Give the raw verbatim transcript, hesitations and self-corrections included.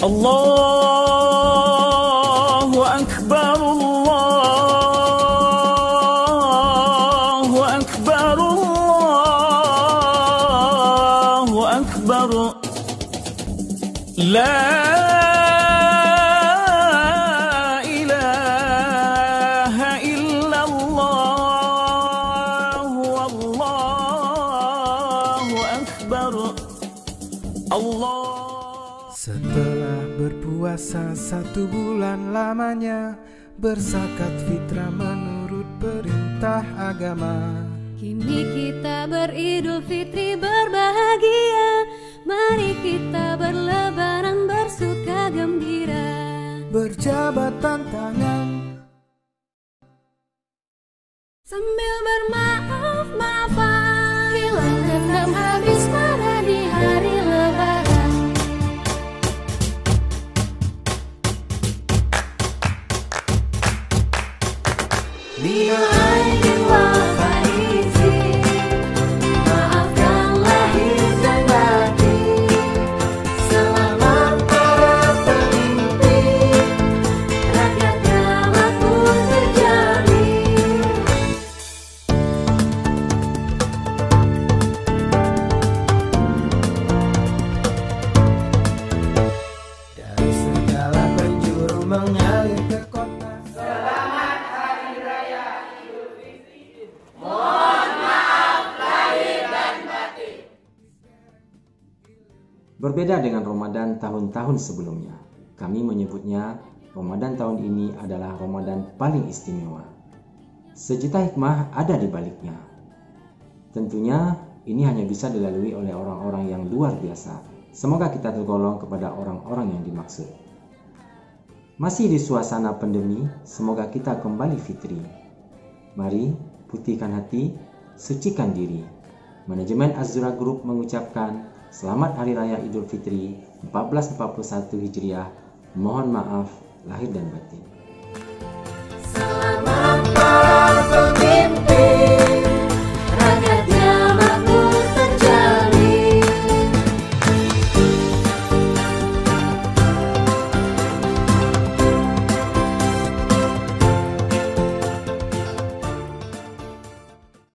Allahu Akbar, Allahu Akbar, Allahu Akbar. La ilaha illallah, Allahu Akbar. Allah. Setelah berpuasa satu bulan lamanya, berzakat fitrah menurut perintah agama. Kini kita beridul fitri berbahagia, mari kita berlebaran bersuka gembira. Berjabatan tangan sambil bermaaf-maafan, hilang dendam habis marah di hari lebaran. Minal aidin wal faizin, maafkan lahir dan batin. Selamat para pemimpin, rakyatnya makmur terjamin. dari segala penjuru mengalir ke kota. Berbeda dengan Ramadan tahun-tahun sebelumnya, kami menyebutnya Ramadan tahun ini adalah Ramadan paling istimewa. Sejuta hikmah ada di baliknya. Tentunya ini hanya bisa dilalui oleh orang-orang yang luar biasa. Semoga kita tergolong kepada orang-orang yang dimaksud. Masih di suasana pandemi, semoga kita kembali fitri. Mari putihkan hati, sucikan diri. Manajemen Azura Group mengucapkan Selamat Hari Raya Idul Fitri seribu empat ratus empat puluh satu Hijriah. Mohon maaf lahir dan batin.